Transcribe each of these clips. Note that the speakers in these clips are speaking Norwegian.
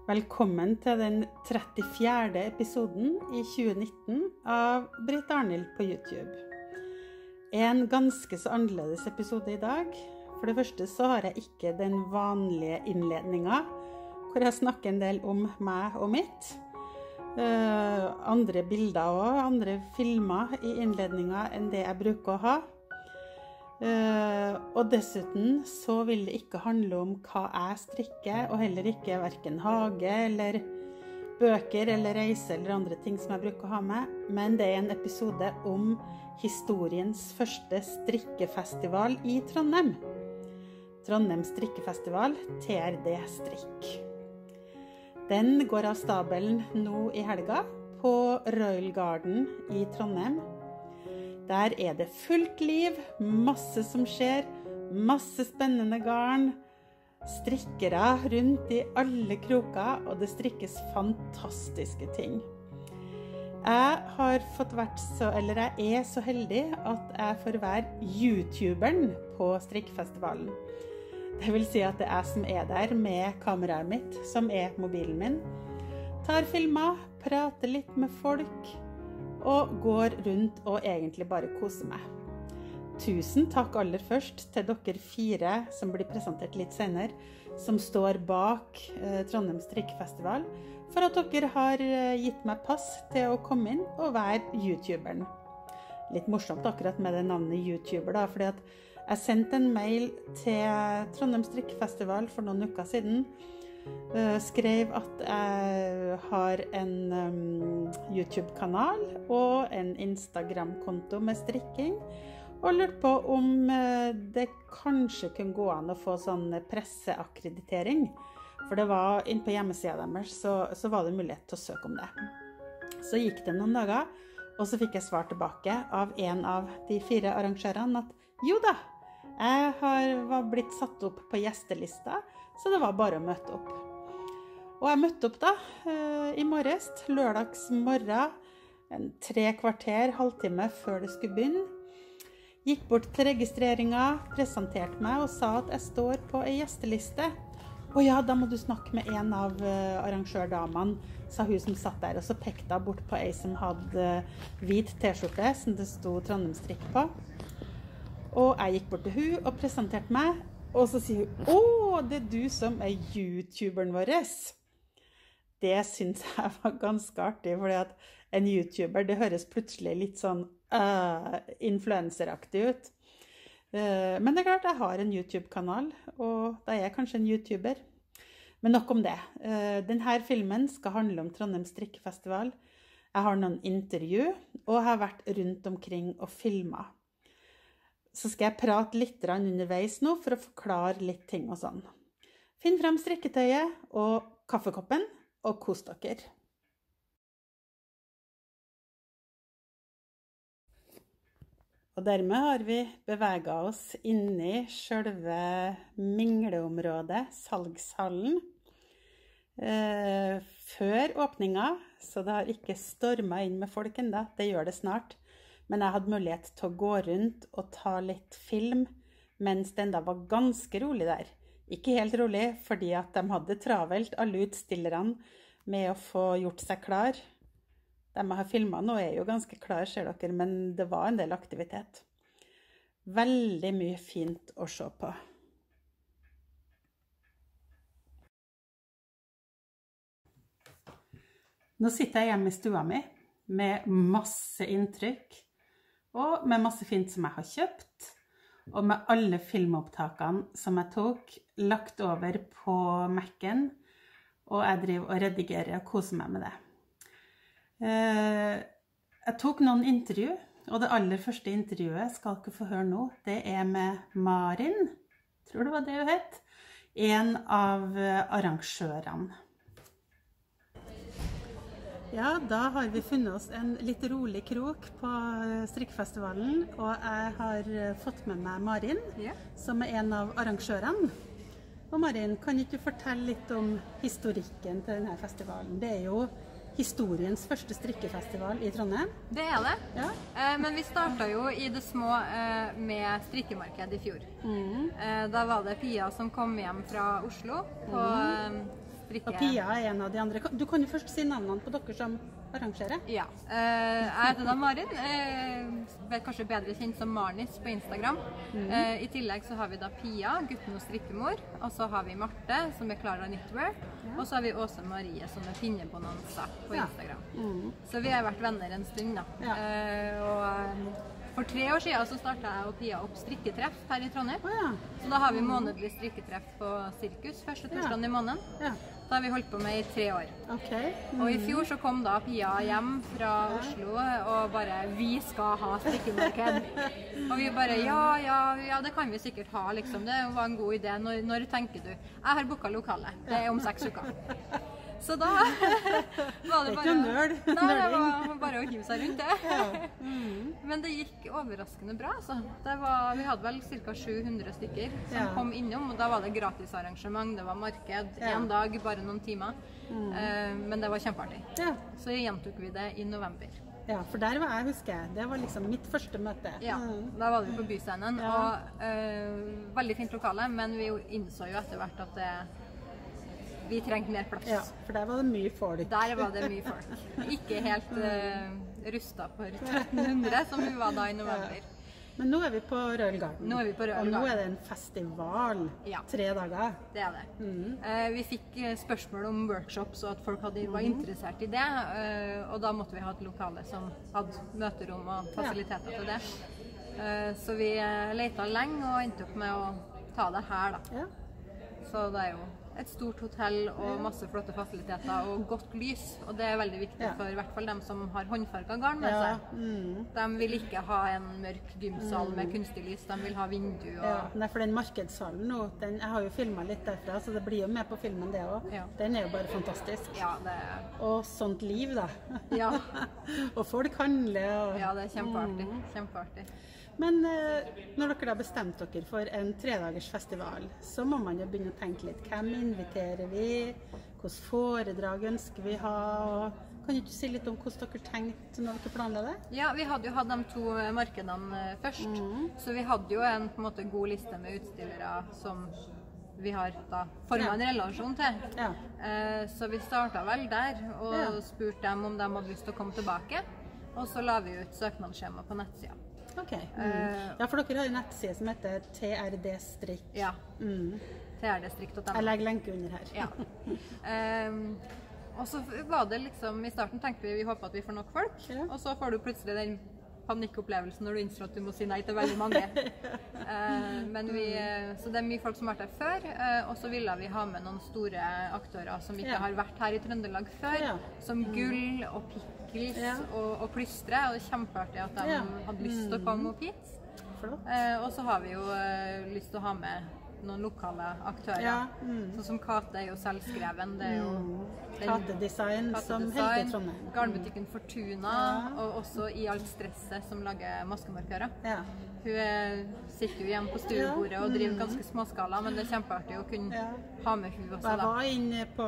Velkommen til den 34. episoden i 2019 av Britt Arnhild på YouTube. En ganske så annerledes episode i dag. For det første så har jeg ikke den vanlige innledningen, hvor jeg snakker en del om meg og mitt. Andre bilder og andre filmer i innledningen enn det jeg bruker å ha. Og dessuten så vil det ikke handle om hva jeg strikker, og heller ikke hverken hage eller bøker eller reise eller andre ting som jeg bruker å ha med, men det er en episode om historiens første strikkefestival i Trondheim. Trondheim strikkefestival, TRD Strikk. Den går av stabelen nå i helga på Royal Garden i Trondheim. Der er det fullt liv, masse som skjer, masse spennende garn, strikkere rundt i alle kroker, og det strikkes fantastiske ting. Jeg er så heldig at jeg får være YouTuberen på strikkefestivalen. Det vil si at det er jeg som er der med kameraet mitt, som er mobilen min. Tar filmer, prater litt med folk, og går rundt og egentlig bare koser meg. Tusen takk aller først til dere 4 som blir presentert litt senere, som står bak Trondheim strikkefestival, for at dere har gitt meg pass til å komme inn og være YouTuberen. Litt morsomt akkurat med det navnet YouTuber da, fordi at jeg sendte en mail til Trondheim strikkefestival for noen uker siden, skrev at jeg har en YouTube-kanal og en Instagram-konto med strikking, og lurte på om det kanskje kunne gå an å få sånn presseakkreditering, for det var inne på hjemmesiden deres, så var det mulighet til å søke om det. Så gikk det noen dager, og så fikk jeg svar tilbake av en av de 4 arrangørene at jo da, jeg var blitt satt opp på gjestelista, så det var bare å møte opp. Og jeg møtte opp da, i morges, lørdags morgen, 3 kvarter, halvtime før det skulle begynne. Gikk bort til registreringen, presenterte meg og sa at jeg står på en gjesteliste. Og ja, da må du snakke med en av arrangørdamene, sa hun som satt der, og så pekte hun bort på en som hadde hvit t-skjorte, som det sto Trondheim Strikk på. Og jeg gikk bort til hun og presenterte meg, og så sier hun, «Åh, det er du som er YouTuberen vår!» Det synes jeg var ganske artig, fordi at en YouTuber, det høres plutselig litt sånn influenceraktig ut. Men det er klart, jeg har en YouTube-kanal, og da er jeg kanskje en YouTuber. Men nok om det. Denne filmen skal handle om Trondheim strikkefestival. Jeg har noen intervju, og jeg har vært rundt omkring og filmet. Så skal jeg prate litt underveis nå for å forklare litt ting og sånn. Finn frem strikketøyet og kaffekoppen, og kos dere. Og dermed har vi beveget oss inn i selve mingleområdet, salgshallen, før åpningen, så det har ikke stormet inn med folk enda, det gjør det snart. Men jeg hadde mulighet til å gå rundt og ta litt film, mens det enda var ganske rolig der. Ikke helt rolig, fordi at de hadde travelt, alle utstillerne, med å få gjort seg klar. De jeg har filmet nå er jo ganske klar, ser dere, men det var en del aktivitet. Veldig mye fint å se på. Nå sitter jeg hjemme i stua mi, med masse inntrykk, og med masse fint som jeg har kjøpt, og med alle filmopptakene som jeg tok, lagt over på Mac-en, og jeg driver og redigerer og koser meg med det. Jeg tok noen intervju, og det aller første intervjuet skal dere få høre nå, det er med Marin, tror det var det hun het, en av arrangørene. Ja, da har vi funnet oss en litt rolig krok på strikkefestivalen, og jeg har fått med meg Marin, som er en av arrangørene. Og Marin, kan ikke du fortelle litt om historikken til denne festivalen? Det er jo historiens første strikkefestival i Trondheim. Det er det, ja. Men vi startet jo i det små med strikkemarked i fjor. Da var det Pia som kom hjem fra Oslo på strikke. Og Pia en av de andre. Du kan jo først si navnene på dere som arrangerer. Ja. Jeg heter da Marin, kanskje bedre kjent som Marnis på Instagram. I tillegg så har vi da Pia, gutten og strikkemor, og så har vi Marte, som Clara Knitwear, og så har vi Åse Marie, som pinnebonanza på Instagram. Så vi har vært venner en stund da. For 3 år siden så startet jeg og Pia opp strikketreff her i Trondheim. Så da har vi månedlig strikketreff på Sirkus, første torsdagen i måneden. Da har vi holdt på med i 3 år. Og i fjor så kom da Pia hjem fra Oslo og bare, vi skal ha strikkemarked. Og vi bare, ja, det kan vi sikkert ha, liksom. Det var en god idé. Når tenker du? Jeg har booket lokalet. Det er om 6 uker. Så da var det bare å hive seg rundt det. Men det gikk overraskende bra, altså. Vi hadde vel ca. 700 stykker som kom innom, og da var det gratisarrangement, det var marked, en dag, bare noen timer. Men det var kjempeartig. Så gjentok vi det i november. Ja, for der var jeg, husker jeg. Det var liksom mitt første møte. Ja, da var vi på byscenen, og veldig fint lokale, men vi innså jo etter hvert at vi trengte mer plass. Ja, for der var det mye folk. Der var det mye folk. Ikke helt rustet for 1300 som vi var da i november. Men nå er vi på Royal Garden. Nå er vi på Royal Garden. Og nå er det en festival. 3 dager. Det er det. Vi fikk spørsmål om workshops og at folk var interessert i det. Og da måtte vi ha et lokale som hadde møterom og fasiliteter til det. Så vi lette lenge og endte opp med å ta det her da. Så det er jo et stort hotell og masse flotte fasiliteter og godt lys, og det er veldig viktig for i hvert fall dem som har håndfarget garn med seg. De vil ikke ha en mørk gymsal med kunstig lys, de vil ha vindu. Nei, for den markedssalen nå, jeg har jo filmet litt derfra, så det blir jo med på filmen det også. Den er jo bare fantastisk. Ja, det er... Og sånt liv da. Ja. Og folk handler. Og... Ja, det er kjempeartig. Kjempeartig. Men når dere da bestemte dere for en 3-dagers festival, så må man jo begynne å tenke litt. Hvem inviterer vi? Hvilke foredrag ønsker vi ha? Kan du si litt om hvordan dere tenkte når dere planla det? Ja, vi hadde jo hatt de 2 markedene først. Så vi hadde jo en på en måte god liste med utstillere som vi har da formet en relasjon til. Så vi startet vel der og spurte dem om de hadde lyst til å komme tilbake. Og så la vi ut søknadsskjema på nettsida. Ja, for dere har en nettside som heter TRD Strikk. Ja, TRDstrikk.no. Jeg legger lenke under her. Ja. Og så var det liksom, i starten tenkte vi håper at vi får nok folk, og så får du plutselig den panikkopplevelsen når du innser at du må si nei til veldig mange. Så det er mye folk som har vært her før, og så ville vi ha med noen store aktører som ikke har vært her i Trøndelag før, som Gull og Pickles og Plystre, og det er kjempeartig at de hadde lyst til å komme opp hit. Og så har vi jo lyst til å ha med noen lokale aktører, sånn som Kate er jo selvskreven, det er jo Kate Design som helter Trondheim. Garnbutikken Fortuna, og også I alt stresset som lager maskemarkører. Hun sitter jo hjemme på stuebordet og driver ganske småskala, men det er kjempeartig å kunne ha med hun også da. Jeg var inne på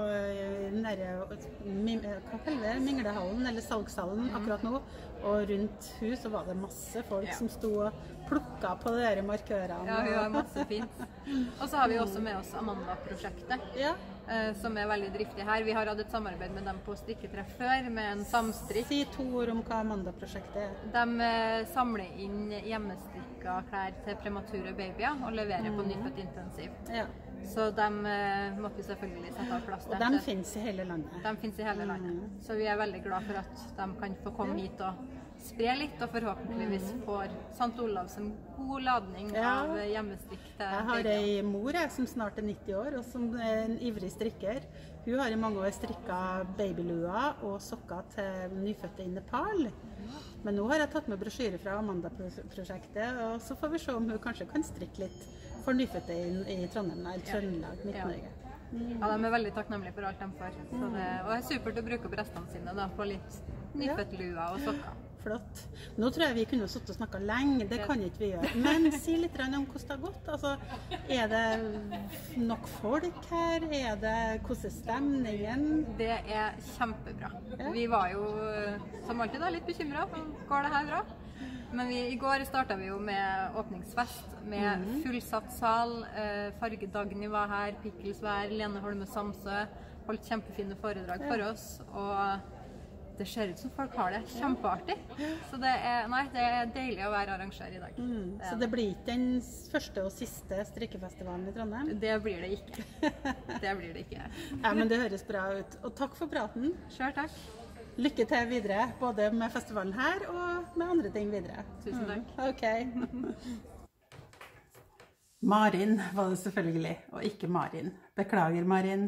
hva kaller det, Minglehallen eller salgshallen akkurat nå, og rundt hun så var det masse folk som sto og plukket på de der markørene. Ja, hun har masse fint. Og så har vi også med oss Amanda-prosjektet, som er veldig driftig her. Vi har hatt et samarbeid med dem på strikketreff før, med en samstrikk. Si 2 ord om hva Amanda-prosjektet er. De samler inn hjemmestrikka klær til premature babyer og leverer på Nyfødt Intensiv. Så de måtte vi selvfølgelig sette av plass der. Og de finnes i hele landet? De finnes i hele landet. Så vi er veldig glad for at de kan få komme hit og spre litt, og forhåpentligvis får St. Olavs en god ladning av hjemmestrikk til Jeg har en mor som snart er 90 år, og som er en ivrig strikker. Hun har I mange år strikket babylua og sokker til nyfødte I Nepal. Men nå har jeg tatt med brosjyre fra Amanda-prosjektet, og så får vi se om hun kanskje kan strikke litt for nyfødte I Trondheim, eller Trøndelag, Midt-Norge. Ja, de er veldig takknemlige for alt de får. Og det er supert å bruke opp restene sine da, på litt nyfødt lua og sokker. Flott. Nå tror jeg vi kunne sittet og snakket lenge, det kan ikke vi gjøre. Men si litt om hvordan det har gått. Altså, er det nok folk her? Hvordan er stemningen? Det er kjempebra. Vi var jo, som alltid, litt bekymret. Går det her bra? Men I går startet vi jo med åpningsfest, med fullsatt sal. Farge Dagny var her, Pickles var her, Lene Holme Samsø. holdt kjempefine foredrag for oss, og det ser ut som folk har det kjempeartig. Så det er deilig å være arrangør i dag. Så det blir ikke den første og siste strikkefestivalen i Trondheim? Det blir det ikke. Det blir det ikke. Ja, men det høres bra ut. Og takk for praten. Selv takk. Lykke til videre, både med festivalen her og med andre ting videre. Tusen takk. Ok. Marin var det selvfølgelig, og ikke Marin. Beklager, Marin.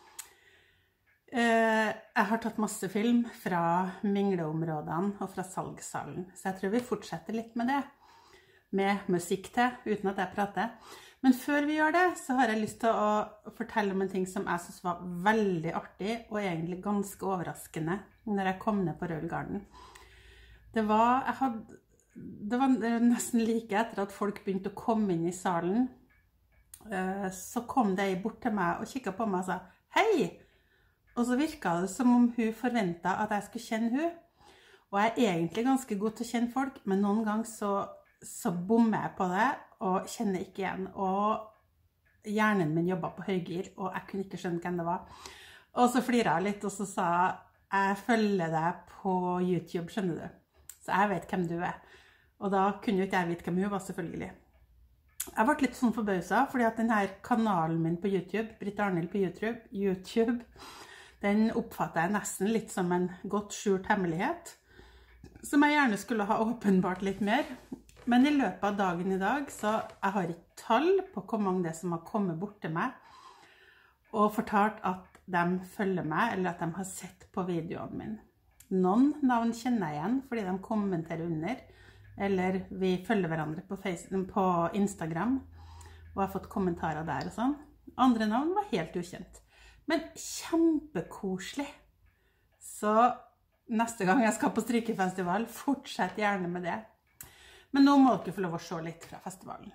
Jeg har tatt masse film fra mingleområdene og fra salgssalen, så jeg tror vi fortsetter litt med det, med musikk til, uten at jeg prater. Men før vi gjør det, så har jeg lyst til å fortelle om en ting som jeg synes var veldig artig, og egentlig ganske overraskende, når jeg kom ned på Royal Garden. Det var nesten like etter at folk begynte å komme inn i salen, så kom de bort til meg og kikket på meg og sa, «Hei!» Og så virket det som om hun forventet at jeg skulle kjenne hun. Og jeg er egentlig ganske god til å kjenne folk, men noen ganger så bommer jeg på det, og kjenner ikke igjen. Og hjernen min jobbet på høygir, og jeg kunne ikke skjønne hvem det var. Og så fliret jeg litt, og så sa jeg følger deg på YouTube, skjønner du. Så jeg vet hvem du er. Og da kunne jo ikke jeg vite hvem hun var, selvfølgelig. Jeg ble litt sånn forbauset, fordi at denne kanalen min på YouTube, Britt Arnhild på YouTube, den oppfatter jeg nesten litt som en godt skjult hemmelighet, som jeg gjerne skulle ha åpenbart litt mer. Men i løpet av dagen i dag, så jeg har ikke tall på hvor mange det som har kommet bort til meg, og fortalt at de følger meg, eller at de har sett på videoen min. Noen navn kjenner jeg igjen, fordi de kommenterer under, eller vi følger hverandre på Instagram, og har fått kommentarer der og sånn. Andre navn var helt ukjent. Men kjempekoselig. Så neste gang jeg skal på strikkefestival, fortsett gjerne med det. Men nå må dere få lov å se litt fra festivalen.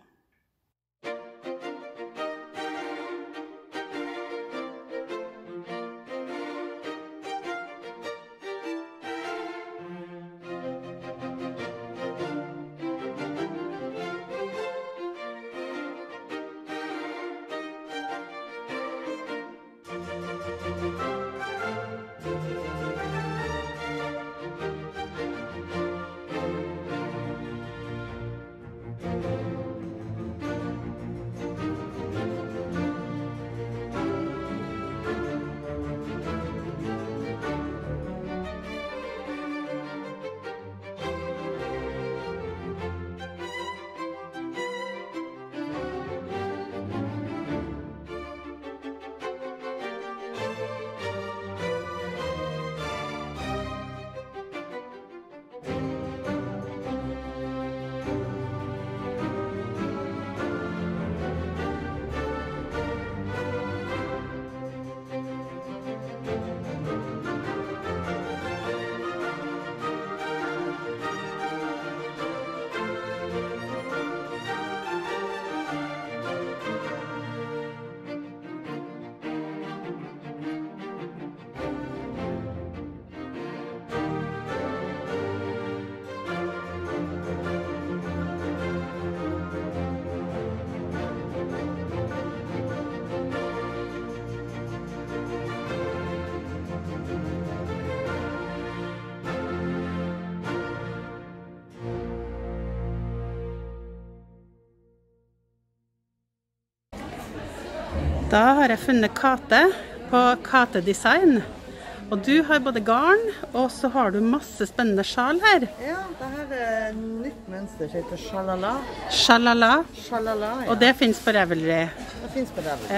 Da har jeg funnet Kate på Kate Design, og du har både garn, og så har du masse spennende sjal her. Ja, dette er nytt mønster som heter Shalala. Shalala? Shalala, ja. Og det finnes på Revelry? Det finnes på Revelry.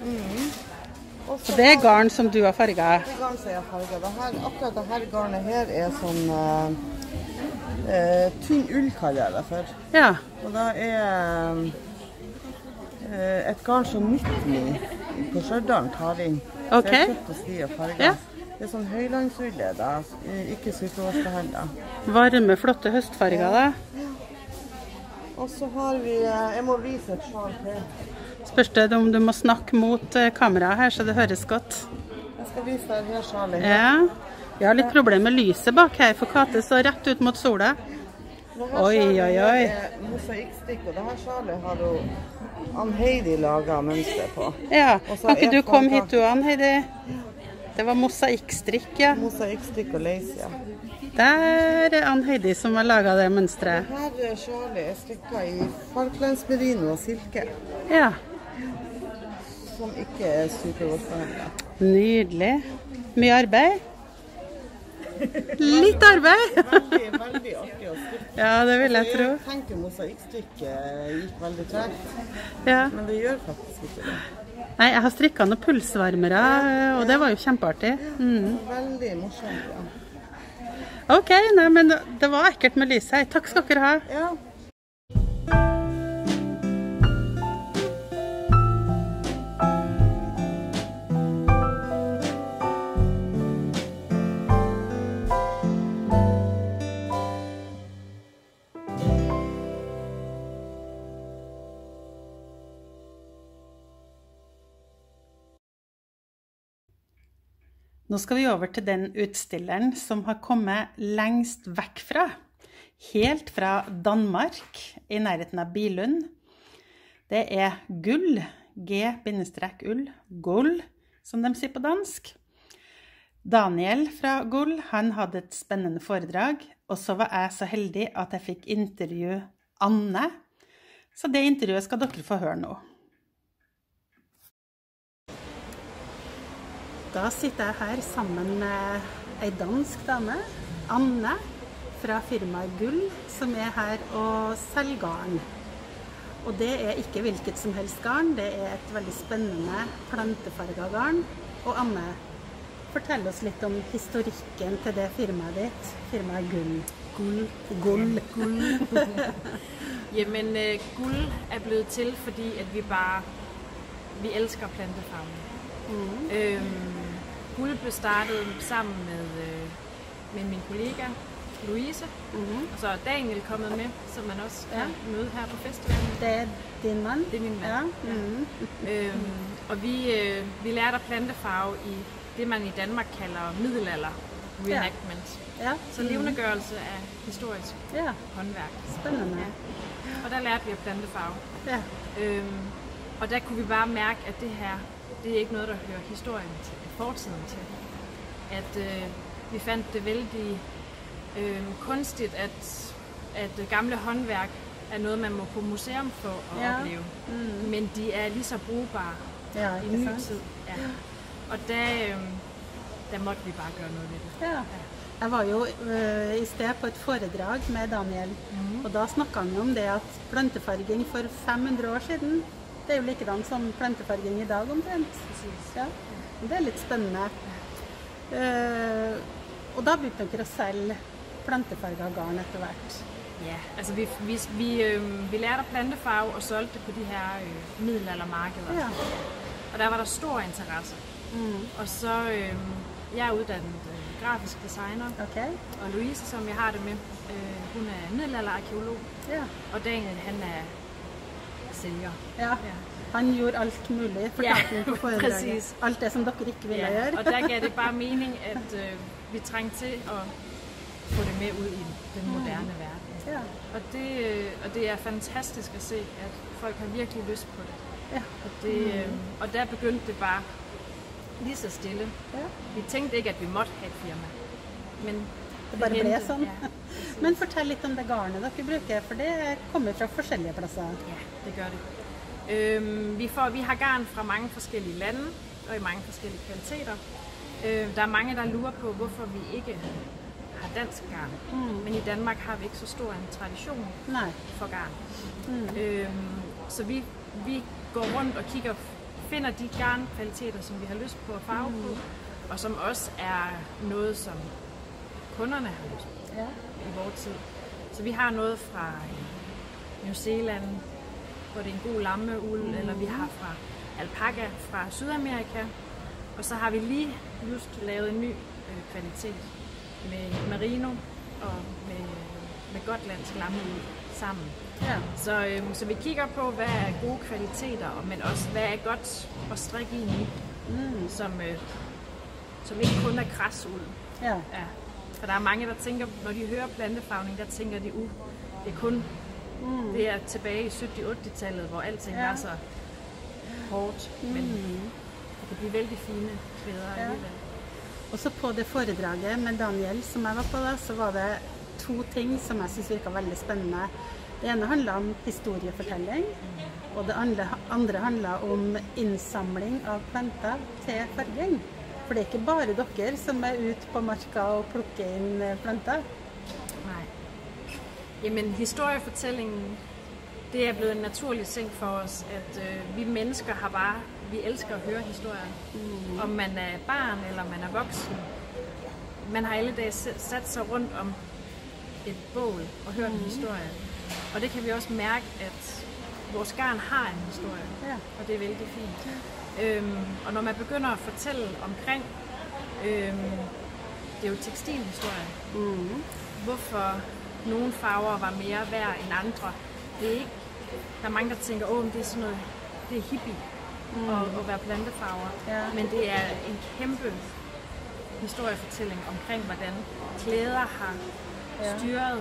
Ja. Og det er garn som du har farget? Det er garn som jeg har farget. Akkurat dette garnet her er sånn tynn ull, kaller jeg det for. Ja. Og da er et garn som Nyttny på Stjørdal tar inn. Ok. Det er kjøtt og sti og farget. Ja. Det er sånn høylandsulle, da. Ikke sykdomsbehandlet. Varme, flotte høstfarger, da. Ja. Og så har vi, jeg må vise et sjal til. Spørs det om du må snakke mot kameraet her, så det høres godt. Jeg skal vise deg her sjalet. Ja. Jeg har litt problemer med lyset bak her, for Kate står rett ut mot sola. Oi, oi, oi. Mosaikkstrikk, og det her sjalet har jo Ann-Heidi laget mønster på. Ja, kan ikke du komme hit du, Ann-Heidi? Det var mosaikkstrikk, ja. Mosaikkstrikk og leis, ja. Der er Ann-Heidi som har laget det mønstret. Her sjalet er strikket i Falklandsmerino og silke. Ja. Som ikke er supervårsbehandlet. Nydelig. Mye arbeid? Litt arbeid? Veldig artig å strikke. Ja, det vil jeg tro. Jeg tenker mosaikkstrikket gikk veldig tregt, ja. Men det gjør faktisk ikke det. Nei, jeg har strikket noen pulsvarmere, og det var jo kjempeartig. Veldig morsomt, ja. Ok, nei, men det var ekkelt med lys her. Takk skal dere ha. Ja. Nå skal vi over til den utstilleren som har kommet lengst vekk fra. Helt fra Danmark, i nærheten av Billund. Det er Gull, G-ull, Gull, som de sier på dansk. Daniel fra Gull, han hadde et spennende foredrag, og så var jeg så heldig at jeg fikk intervjue Anne. Så det intervjuet skal dere få høre nå. Da sitter jeg her sammen med en dansk dame, Anne, fra firmaet Gull, som er her og selger garn. Og det er ikke hvilket som helst garn, det er et veldig spennende plantefarget garn. Og Anne, fortell oss litt om historikken til det firmaet ditt, firmaet Gull. Gull. Jamen, Gull er blevet til, fordi at vi elsker plantefarven. Gull blev startet sammen med min kollega Louise, og så er Daniel kommet med, som man også kan møde her på festivalen. Det er din mand? Det er min mand. Ja. Og vi lærte at plantefarve i det, man i Danmark kalder middelalder reenactment. Ja. Så levendegørelse af historisk håndværk. Spændende. Ja. Og der lærte vi at plantefarve. Ja. Og der kunne vi bare mærke, at det her, det er ikke noget, der hører historien til, fortiden til. At vi fandt det vældig kunstigt, at gamle håndværk er noget, man må på museum få at opleve. Men de er lige så brugbare i ny tid. Ja. Og der måtte vi bare gøre noget ved det. Ja. Jeg var jo i sted på et foredrag med Daniel, og da snakket han om det at plantefarging for 500 år siden, det er jo likedan som plantefarging i dag omtrent. Ja. Det er litt spennende. Og da begynte dere å selge plantefarget garn etter hvert. Ja, altså vi lærte at plantefarve og solgte det på de her middelaldermarkeder. Ja. Og der var der stor interesse. Og så jeg er uddannet grafisk designer, og Louise, som jeg har det med, hun er middelalderarkeolog, og Daniel, han er sælger. Ja. Han gjorde alt muligt, fortalte han på foredraget. Alt det, som dere ikke ville gøre. Og der gav det bare mening, at vi trængte til at få det med ud i den moderne verden. Ja. Og det er fantastisk at se, at folk har virkelig lyst på det. Ja. Og der begyndte det bare lige så stille. Ja. Vi tænkte ikke, at vi måtte have et firma. Men det bare ble sånn. Ja. Men fortell litt om det garnet dere bruker, for det kommer fra forskellige pladser. Ja, det gør det. Vi har garn fra mange forskellige lande og i mange forskellige kvaliteter. Der er mange, der lurer på, hvorfor vi ikke har dansk garn. Men i Danmark har vi ikke så stor en tradition for garn. Så vi går rundt og finder de garnkvaliteter, som vi har lyst på at farve på, og som også er noget, som kunderne har lyst på i vores tid. Så vi har noget fra New Zealand, hvor det er en god lammeuld, eller vi har fra alpaca fra Sydamerika, og så har vi lige just lavet en ny kvalitet med merino og med gotlandsk lammeuld sammen. Ja. Så vi kigger på, hvad er gode kvaliteter, men også hvad er godt at strikke ind i, som ikke kun er græsul. Ja. For der er mange, der tænker, når de hører plantefarvning, der tænker de, det er kun det er tilbage i 70-80-tallet, hvor alting var så hårdt, men det kan blive vældig fine klæder alligevel. Og så på det foredraget med Daniel som jeg var på da, så var det 2 ting som jeg synes virket veldig spennende. Det ene handlet om historiefortelling, og det andre handlet om innsamling av planter til farging. For det er ikke bare dere som er ute på marka og plukker inn planter. Nej. Jamen, historiefortællingen, det er blevet en naturlig ting for os, at vi mennesker har bare, vi elsker at høre historier. Om man er barn eller man er voksen. Man har alle dage sat sig rundt om et bål og hørt en historie. Og det kan vi også mærke, at vores garn har en historie, og det er vældig fint. Og når man begynder at fortælle omkring, det er jo tekstilhistorie, hvorfor nogle farver var mere værd end andre. Det er ikke, der er mange, der tænker, det er sådan noget, det er hippie at være plantefarver. Men det er en kæmpe historiefortælling omkring, hvordan klæder har styret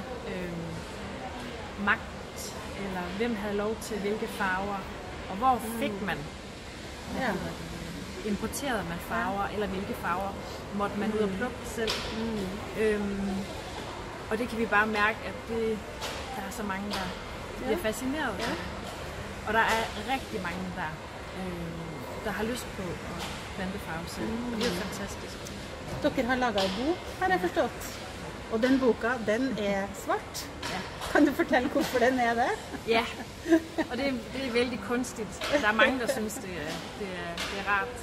magt, eller hvem havde lov til hvilke farver, og hvor fik man, importerede man farver, eller hvilke farver måtte man ud og plukke selv. Og det kan vi bare mærke, at der er så mange, der bliver fascineret. Og der er rigtig mange, der har lyst på at plante farve selv. Og det er jo fantastisk. Dere har laget en bok, har jeg forstått. Og den boka, den er svart. Kan du fortælle, hvorfor den er det? Ja, og det er vældig kunstigt. Der er mange, der synes, det er rart.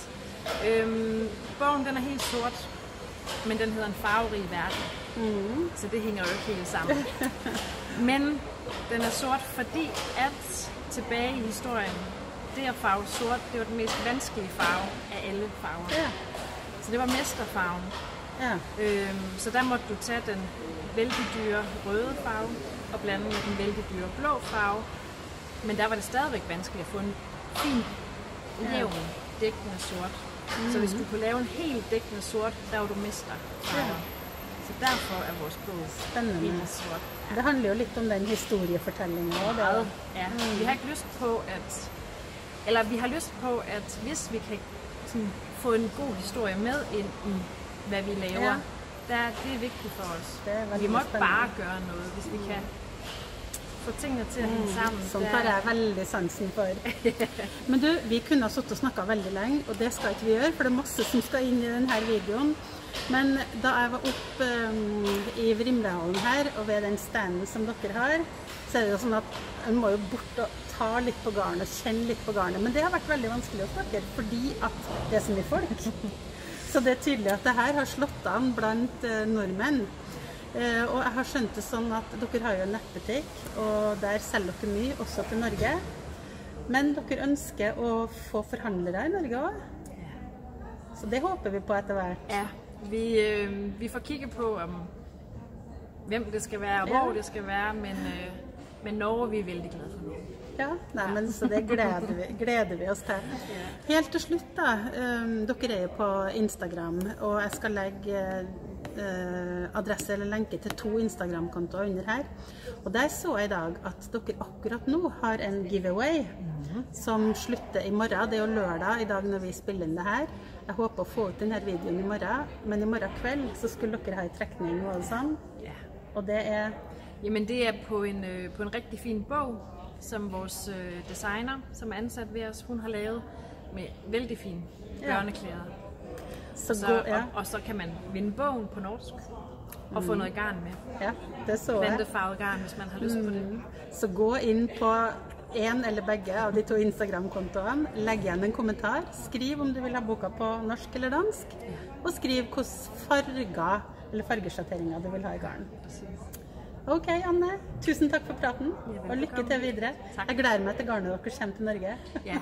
Bogen, den er helt sort, men den hedder En farverig verden. Så det hænger jo ikke helt sammen. Men den er sort, fordi at tilbage i historien, det at farve sort, det var den mest vanskelige farve af alle farver. Så det var mesterfarven. Så der måtte du tage den vældig dyre røde farve og blande med den vældig dyre blå farve. Men der var det stadigvæk vanskeligt at få en fin, jævn, dækkende sort. Så hvis du kunne lave en helt dækkende sort, der var du mesterfarver. Så derfor er vores bog helt sort. Det handler jo lidt om den historiefortællingen. Vi har ikke lyst på vi har lyst på, at hvis vi kan sådan, få en god historie med ind i, hvad vi laver, det er vigtigt for os. Vi må ikke bare gøre noget, hvis vi kan få tingene til at hænge sammen. Sånt har jeg veldig sansen for. Men du, vi kunne ha suttet og snakket veldig lenge, og det skal ikke vi gjøre, for det er masse som skal inn i denne videoen. Men da jeg var oppe i Vrimlehallen her, og ved den standen som dere har, så er det jo sånn at en må jo bort og ta litt på garnet, kjenne litt på garnet. Men det har vært veldig vanskelig hos dere, fordi at det er så mye folk. Så det er tydelig at det her har slått an blant nordmenn. Og jeg har skjønt det sånn at dere har jo en nettbutikk, og der selger dere mye, også til Norge. Men dere ønsker å få forhandlere i Norge også. Så det håper vi på etter hvert. Ja, vi får kigge på hvem det skal være, og hvor det skal være, men Norge vi er veldig glade for Norge. Ja, nei, men så det gleder vi oss til. Helt til slutt da, dere er jo på Instagram, og jeg skal legge adresse eller lenke til 2 Instagram-kontoer under her. Og der så jeg i dag at dere akkurat nå har en giveaway som slutter i morgen. Det er jo lørdag i dag når vi spiller inn det her. Jeg håper å få ut denne videoen i morgen, men i morgen kveld så skulle dere ha en trekning og alt sånn. Og det er... Jamen det er på en rigtig fin bog, som vores designer, som er ansat ved os, hun har lavet med vældig fine børneklæder. Og så kan man vinde bogen på norsk og få noget garn med. Ja, det så jeg. Plantefarvet garn, hvis man har lyst på det. Så gå ind på en eller begge av de 2 Instagram-kontoene, legg igjen en kommentar, skriv om du vil ha boka på norsk eller dansk, og skriv hvilke farger eller fargesjatteringer du vil ha i garn. Ok, Anne. Tusen takk for praten, og lykke til videre. Jeg gleder meg til garnet dere kommer til Norge. Ja.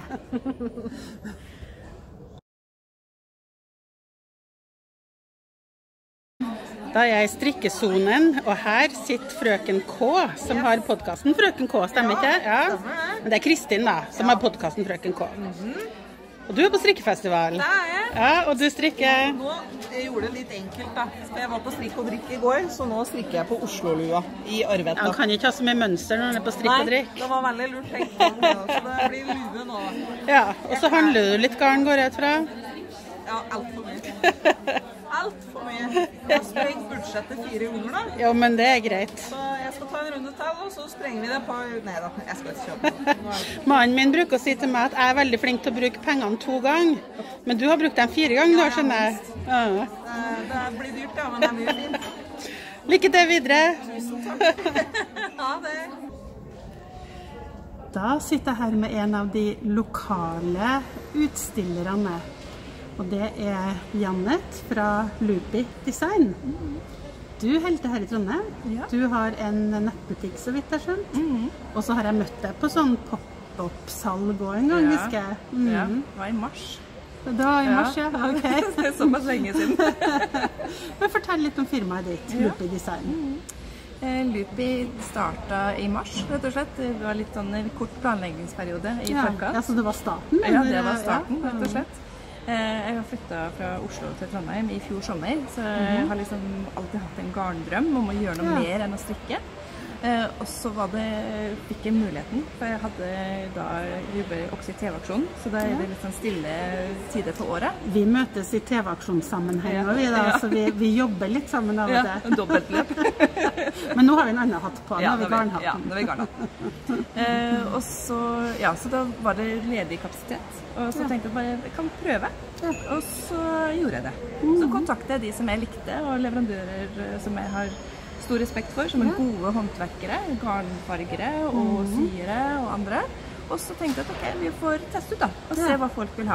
Da er jeg i strikkesonen, og her sitter Frøken K, som har podcasten Frøken K, stemmer ikke? Ja. Men det er Kristin da, som har podcasten Frøken K. Og du er på strikkefestival. Det er jeg. Ja, og du strikker... jeg gjorde det litt enkelt da. Jeg var på strikk og drikk I går, så nå strikker jeg på Oslo-lua I Arvetta. Han kan ikke ha så mye mønster når han på strikk og drikk. Nei, det var veldig lurt tenkt på det, så det blir lue nå. Ja, og så handler du litt garn, går jeg ut fra? Ja, alt for mye. Alt for mye. Jeg har sprengt budsjettet 4 ganger da. Jo, men det greit. Så jeg skal ta en runde til, og så sprenger vi det på... Nei da, jeg skal ikke kjøpe det. Mannen min bruker å si til meg at jeg veldig flink til å bruke pengene 2 ganger. Men du har brukt dem 4 ganger nå, skjønner jeg. Ja. Det blir dyrt, ja, men det mye fint. Lykke til videre. Tusen takk. Ja, det. Da sitter jeg her med en av de lokale utstillerne. Og det Janet fra Loopy Design. Du holder her I Trondheim. Ja. Du har en nettbutikk, så vidt jeg skjønt. Og så har jeg møtt deg på sånn pop-up-salg en gang, husker jeg. Ja, det var I mars. Det var I mars, ja. Ok. Det såpass lenge siden. Men fortell litt om firmaet ditt, Loopy Design. Loopy startet I mars, rett og slett. Det var litt sånn en kort planleggingsperiode I forkant. Ja, så det var starten? Ja, det var starten, rett og slett. Jeg har flyttet fra Oslo til Trondheim I fjor sommer, så jeg har liksom alltid hatt en garndrøm om å gjøre noe mer enn å strikke. Og så fikk jeg muligheten, for jeg hadde da jobbet også I TV-aksjonen, så da det litt sånn stille tider på året. Vi møtes I TV-aksjonssammenheng, så vi jobber litt sammen av det. Ja, dobbeltløp. Men nå har vi en annen hatt på, nå har vi garnhatten. Ja, nå har vi garnhatten. Og så, så da var det ledig kapasitet, og så tenkte jeg bare, jeg kan prøve. Og så gjorde jeg det. Så kontaktet jeg de som jeg likte, og leverandører som jeg har stor respekt for, som gode håndverkere, garnfargere og syere og andre. Og så tenkte jeg at ok, vi får teste ut da, og se hva folk vil ha.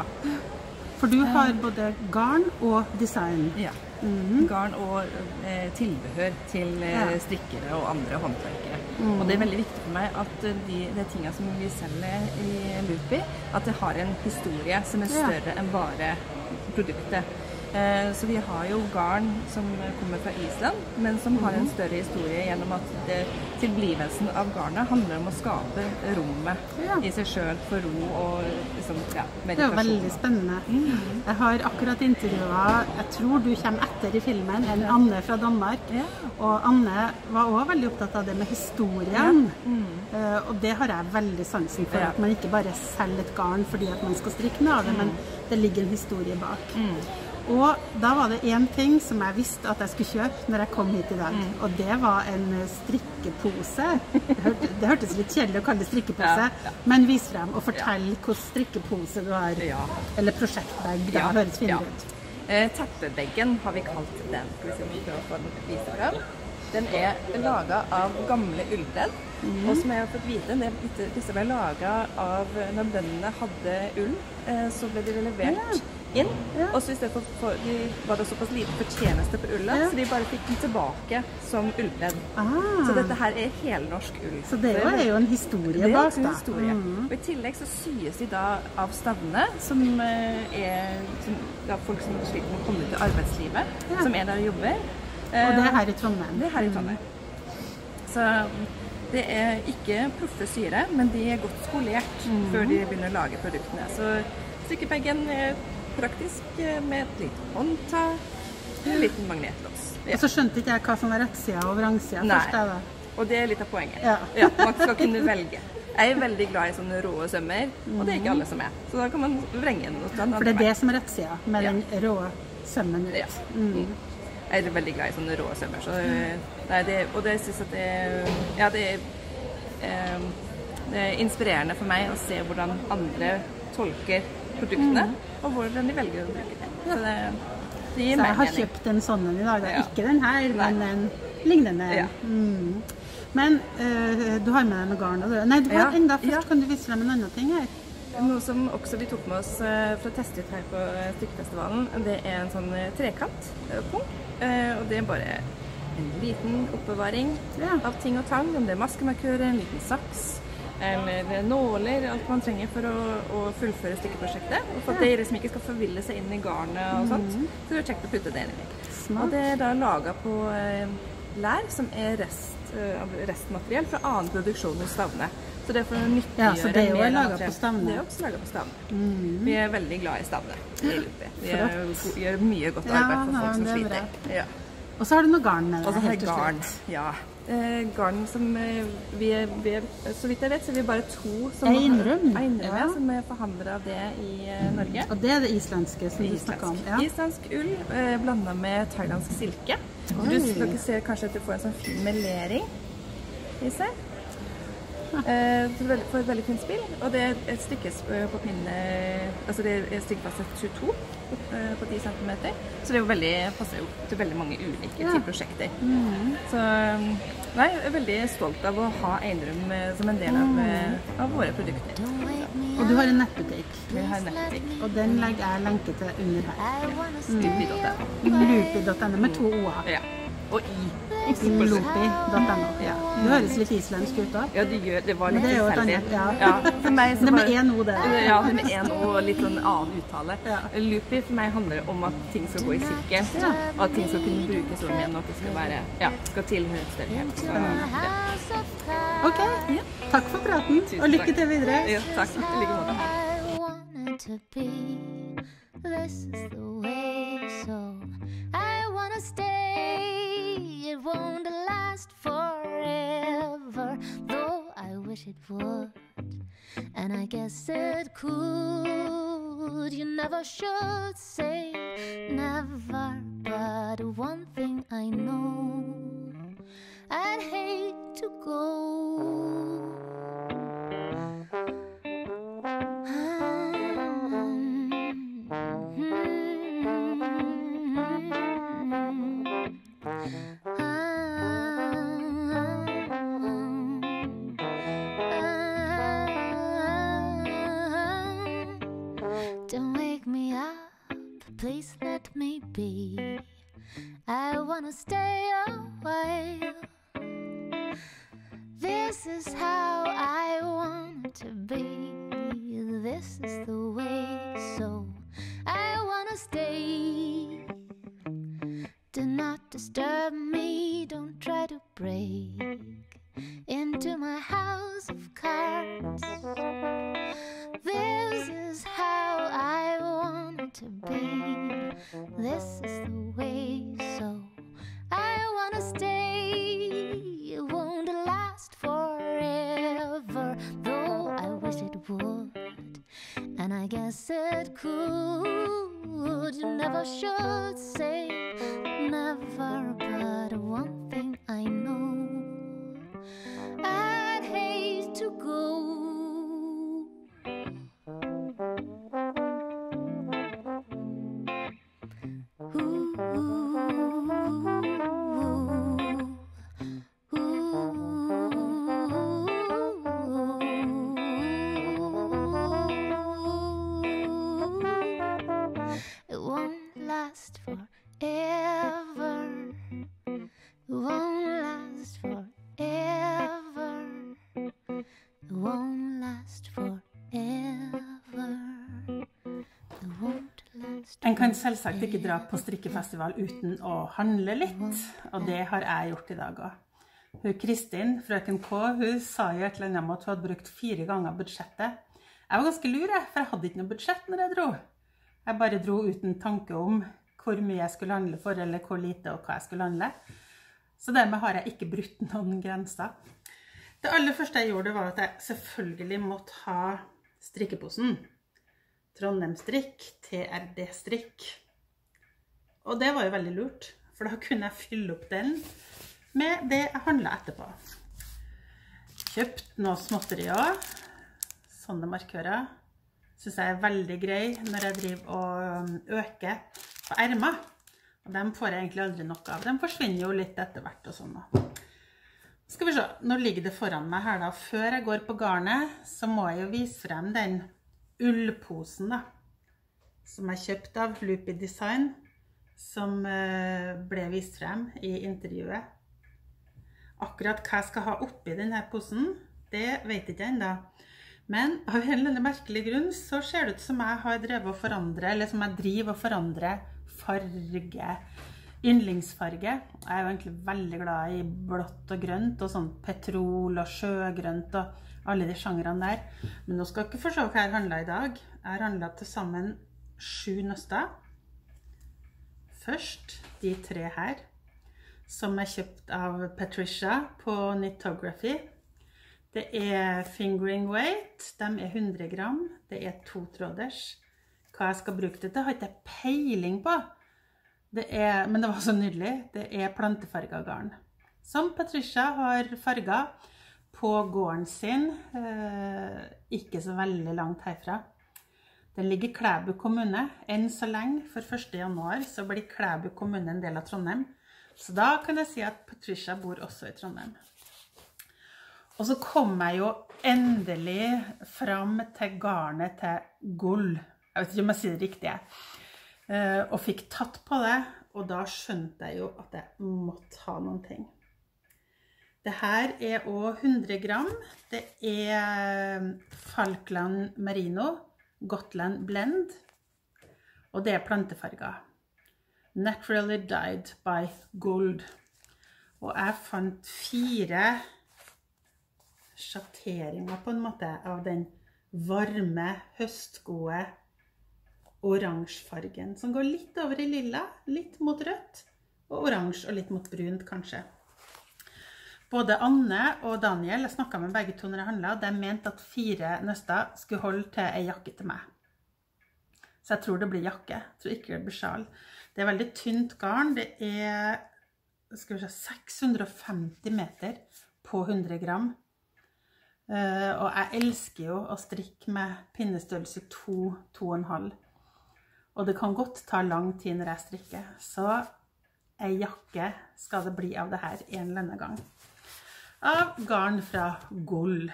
For du har både garn og design. Ja, garn og tilbehør til strikkere og andre håndverkere. Og det veldig viktig for meg at de tingene som vi selger I Loopy, at det har en historie som større enn bare produktet. Så vi har jo garn som kommer fra Island, men som har en større historie gjennom at tilblivelsen av garnet handler om å skape rommet I seg selv for ro og liksom, meditasjon. Det veldig spennende. Jeg har akkurat intervjuet, jeg tror du kommer etter I filmen, en Anne fra Danmark. Og Anne var også veldig opptatt av det med historien. Og det har jeg veldig sansen for, at man ikke bare selger et garn fordi at man skal strikke med av det, men det ligger en historie bak. Og da var det en ting som jeg visste at jeg skulle kjøpe når jeg kom hit I dag, og det var en strikkepose. Det hørtes litt kjedelig å kalle det strikkepose, men vis frem og fortell hvilken strikkepose du har, eller prosjektbag, det høres fint ut. Teppebeggen har vi kalt den, skal vi prøve å få den vise frem. Den laget av gamle ullpledd, og som jeg har fått vite, disse ble laget av når bøndene hadde ull, så ble de levert inn, og så I stedet for var det såpass lite fortjeneste på ullet, så de bare fikk den tilbake som ullpledd. Så dette her helnorsk ull. Så det jo en historie bak da. Det en historie. Og I tillegg så syes de da av stavene, som folk som sliter med å komme ut I arbeidslivet, som der og jobber. Og det her I Trondheim? Det her I Trondheim. Så det ikke proffe syre, men de godt skolert før de begynner å lage produktene. Så strikkepeggen praktisk med et lite håndtag, en liten magnetlås. Og så skjønte ikke jeg hva som var rettsida og vrangsida først da. Og det litt av poenget. Ja, man skal kunne velge. Jeg veldig glad I sånne råe sømmer, og det ikke alle som Så da kan man vrenge den. For det det som rettsida, med den råe sømmen ut. Ja. Jeg veldig glad I sånne råe sømmer. Så, og det synes at det inspirerende for meg å se hvordan andre tolker produktene, og hvordan de velger å bruke det. Så det gir meg mening. Jeg har kjøpt en sånn I dag, ikke den her, men en lignende. Men du har med deg med garn, nei, du har enda først, kan du vise frem en annen ting her? Noe som også vi tok med oss for å teste ut her på strikkefestivalen, det en sånn trekantpunkt, og det bare en liten oppbevaring av ting og tang, om det maskemarkører, en liten saks, eller nåler, alt man trenger for å fullføre strikkeprosjektet, og for at det liksom ikke skal forville seg inn I garnet og sånt, så det kjekt å putte det inn I. Og det da laget på lær, som restmateriell fra annen produksjon hos stavene. Så det er for å nyttiggjøre ja, så det er jo laget på stavne. Det er også laget på stavne. Vi er veldig glad i stavne i Lupi. Vi gjør mye godt arbeid for folk som sliter. Ja. Og så har du noe garn med det. Og så har jeg garn, ja. Garn som så vidt jeg vet, så er vi bare 2 som som er forhandlere av det i Norge. Og det er det islandske som du snakker om. Ja. Islandsk ull blandet med thailandsk silke. Dere ser kanskje at du får en sånn fin melering i seg. For et veldig fint spill, og det er stykkes på pinne, altså det er stykkefastet 22 på 10 cm, så det er jo veldig, passer jo til veldig mange ulike prosjekter. Så nei, jeg er veldig stolt av å ha Einrum som en del av våre produkter. Og du har en nettbutikk. Vi har en nettbutikk. Og den legger jeg lenke til under her. Lupi.no. Lupi.no med 2 o-er. Ja, og i. Lupi.no. Ja. Du høres litt islandsk ut da. Ja, det var litt tilfeldig. Ja, for meg så bare... Det med 1 o det. Ja, det med 1 o og litt sånn annen uttale. Lupi for meg handler om at ting skal gå i sirkel, og at ting skal kunne brukes om igjen, og at det skal være, skal tilhøre et større hjem. Ok, takk for praten, og lykke til videre. Ja, takk. I like måte. This is the way, so I wanna stay. It won't last forever, though I wish it would, and I guess it could. You never should say never, but one thing I know, I'd hate to go. Don't wake me up, please let me be. I wanna stay a while. This is how I want to be. This is the way, so I wanna stay. Do not disturb me, don't try to break into my house of cards. This is how I want to be. This is the way, so I wanna stay. It won't last forever, though I wish it would, and I guess it could. You never should say never, but one thing I know, I'd hate to go. It won't last forever. It won't last forever. It won't last forever. It won't last. En kan selvsagt ikke dra på strikkefestival uten å handle litt, og det har jeg gjort i dag også. Kristin, frøken K, hun sa jo et eller annet om at hun hadde brukt 4 ganger budsjettet. Jeg var ganske lur, for jeg hadde ikke noe budsjett når jeg dro. Jeg bare dro uten tanke om hvor mye jeg skulle handle for, eller hvor lite og hva jeg skulle handle. Så dermed har jeg ikke brutt noen grenser. Det aller første jeg gjorde var at jeg selvfølgelig måtte ha strikkeposen. Trondheim Strikk, TRD Strikk. Og det var jo veldig lurt, for da kunne jeg fylle opp den med det jeg handlet etterpå. Kjøpt noe småtteri også. Sånne markører synes jeg er veldig grei når jeg driver og øker på ermer. Og dem får jeg egentlig aldri nok av. De forsvinner jo litt etter hvert og sånn da. Skal vi se, nå ligger det foran meg her da. Før jeg går på garnet, så må jeg jo vise frem den ullposen da, som jeg kjøpte av Lupi Design, som ble vist frem i intervjuet. Akkurat hva jeg skal ha oppi denne posen, det vet ikke jeg enda. Men av en eller annen merkelig grunn så ser det ut som jeg har drevet å forandre, eller som jeg driver å forandre farge, yndlingsfarge. Jeg er jo egentlig veldig glad i blått og grønt, og sånn petrol og sjøgrønt, og alle de sjangrene der. Men nå skal jeg ikke forstå hva jeg handlet i dag. Jeg handlet til sammen 7 nøster. Først de 3 her, som er kjøpt av Patricia på Knitography. Det er fingering weight, de er 100 gram, det er 2 tråders. Hva jeg skal bruke det til har ikke jeg peiling på. Men det var så nydelig. Det er plantefarget garn. Som Patricia har farget på gården sin, ikke så veldig langt herfra. Den ligger i Klæbu kommune. Enn så lenge, for 1. januar, så blir Klæbu kommune en del av Trondheim. Så da kan jeg si at Patricia bor også i Trondheim. Og så kom jeg jo endelig fram til garnet til gull. Jeg vet ikke om jeg sier det riktig, og fikk tatt på det, og da skjønte jeg jo at jeg måtte ha noen ting. Det her er også 100 gram, det er Falkland Merino, Gotland Blend, og det er plantefarget. Naturally dyed by gold. Og jeg fant 4 sjatteringer på en måte av den varme, høstgode oransjefargen, som går litt over i lilla, litt mot rødt, og oransje og litt mot brunt kanskje. Både Anne og Daniel, jeg snakket med begge to når jeg handlet, de mente at 4 nøster skulle holde til en jakke til meg. Så jeg tror det blir jakke, jeg tror ikke det blir sjal. Det er veldig tynt garn, det er 650 meter på 100 gram. Og jeg elsker jo å strikke med pinnestørrelse 2,5. Og det kan godt ta lang tid når jeg strikker, så en jakke skal det bli av det her en eller annen gang. Av garn fra Gull.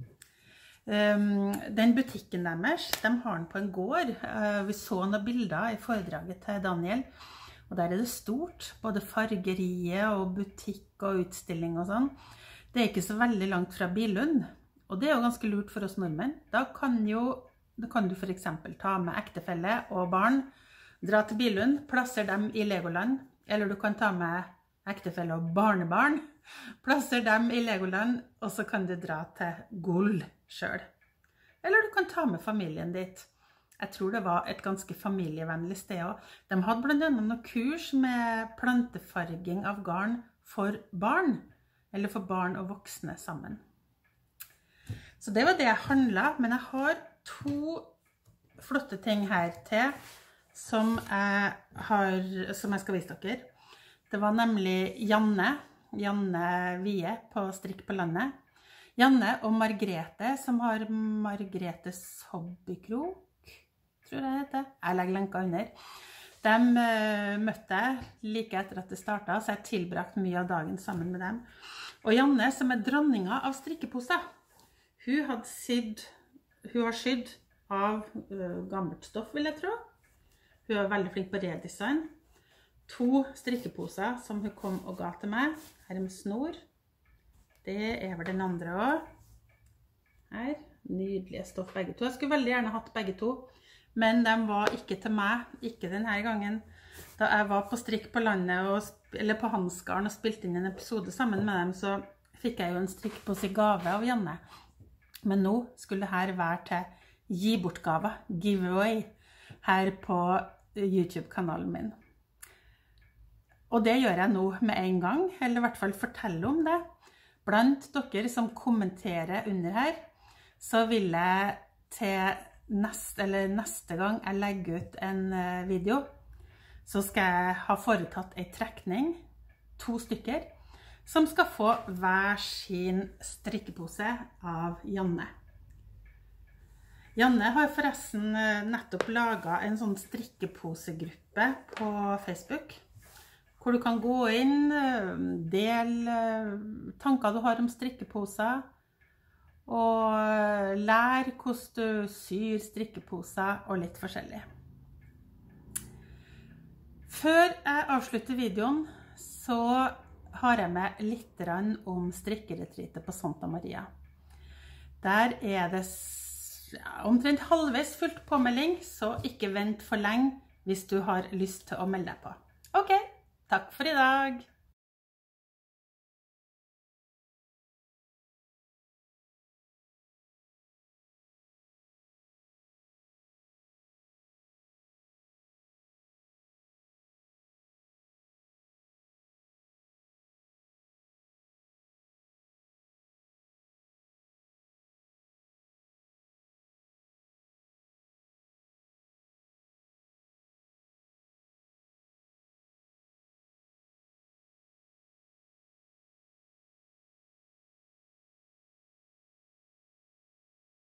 Den butikken deres, de har den på en gård. Vi så noen bilder i foredraget til Daniel, og der er det stort, både fargeriet og butikk og utstilling og sånn. Det er ikke så veldig langt fra Billund, og det er jo ganske lurt for oss nordmenn. Da kan du for eksempel ta med ektefelle og barn, dra til Billund, plasser dem i Legoland, eller du kan ta med ektefelle og barnebarn, plasser dem i Legoland, og så kan du dra til Gull selv. Eller du kan ta med familien ditt. Jeg tror det var et ganske familievennlig sted også. De hadde blant annet noen kurs med plantefarging av garn for barn, eller for barn og voksne sammen. Så det var det jeg handlet, men jeg har 2 flotte ting her til som jeg skal vise dere. Det var nemlig Janne Vie på Strikk på landet. Janne og Margrethe, som har Margrethes hobbykrok, tror jeg det heter. Jeg legger lenka under. De møtte jeg like etter at det startet, så jeg tilbrakt mye av dagen sammen med dem. Og Janne, som er dronninga av strikkeposer, hun har sydd av gammelt stoff, vil jeg tro. Hun er veldig flink på redesign. 2 strikkeposer som hun kom og ga til meg. Her med snor. Det er vel den andre også. Her. Nydelige stoff begge to. Jeg skulle veldig gjerne hatt begge to, men de var ikke til meg. Ikke denne gangen. Da jeg var på Strikk på landet, eller på Hansgarn, og spilte inn en episode sammen med dem, så fikk jeg jo en strikkepose i gave av Janne. Men nå skulle dette være til gi bort gave, giveaway, her på YouTube-kanalen min. Og det gjør jeg nå med en gang, eller i hvert fall fortelle om det. Blant dere som kommenterer under her, så vil jeg til neste gang jeg legger ut en video, så skal jeg ha foretatt en trekning, 2 stykker, som skal få hver sin strikkepose av Janne. Janne har forresten nettopp laget en sånn strikkeposegruppe på Facebook, hvor du kan gå inn, dele tanker du har om strikkeposer, og lære hvordan du syr strikkeposer og litt forskjellig. Før jeg avslutter videoen, så har jeg med litt om strikkeretreatet på Santa Maria. Der er det omtrent halvveis fullt påmelding, så ikke vent for lenge hvis du har lyst til å melde deg på. Ok, takk for i dag!